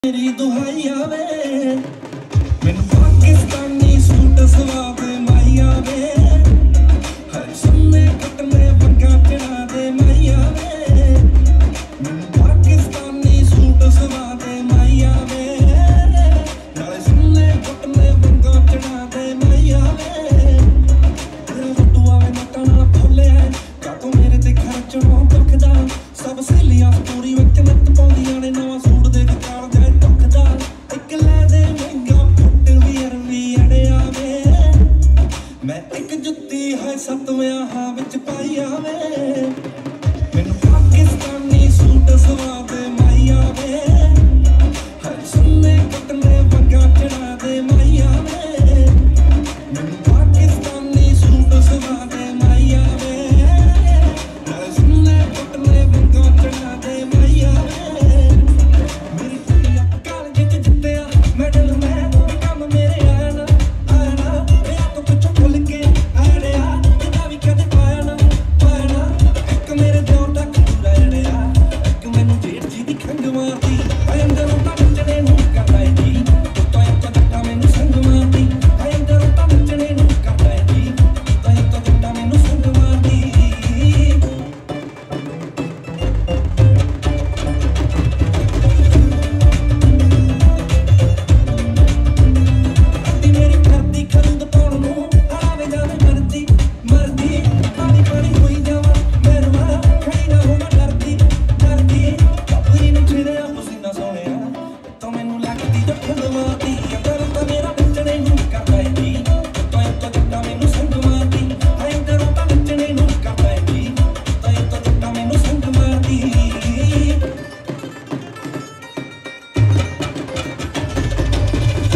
मेरी दुहाई आवे मैनू पाकिस्तानी सूट सवा दे माई आवे हर सुन्ने कटने वंगा चढ़ा दे माई आवे मैनू पाकिस्तानी सूट सवा दे माई आवे नाले सुन्ने कटने वंगा चढ़ा दे माई आवे तेरा फुटू आवे नटा नाल खोले का तू मेरे ते खर्चणों दुखदा सब सहेलियां स्टोरी विच नत पाउंदियां ने नवां सूट दे मैं एक जुत्ती है सतवें हां विच पाई आवे मैनू पाकिस्तानी सूट सवा दे माई आवे हर सुन्ने कटने वंगा चढ़ा दे माई आवे मैनू पाकिस्तानी सूट सवा दे माई आवे हर सुन्ने कटने वंगा चढ़ा दे माई आवे मेरी कुड़िया कालज च जित्तिया मैडल मैं काम मेरे आया ना तो कुछ भुल के आड़िया किदा भी कदे पाया ना एक मेरे दिल दा कूड़ा अड़िया एक मैनू जेठ जी दी खंग मारदी अंदरों तां नचने नूं करदा जी तो एक जट्टा मैनू संग मारदी अंदरों तां नचने नूं करदा जी तो एक जट्टा मैनू संग मारदी तो मैनू लगदी जखन